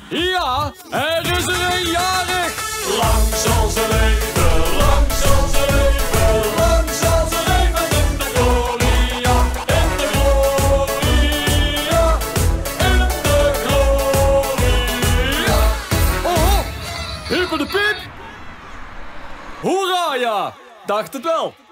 Ja, er is er een jarig. Lang zal ze leven, lang zal ze leven, lang zal ze leven in de gloria, in de gloria, in de gloria. Oh, hippe de piep. Hoera, ja. Dacht het wel.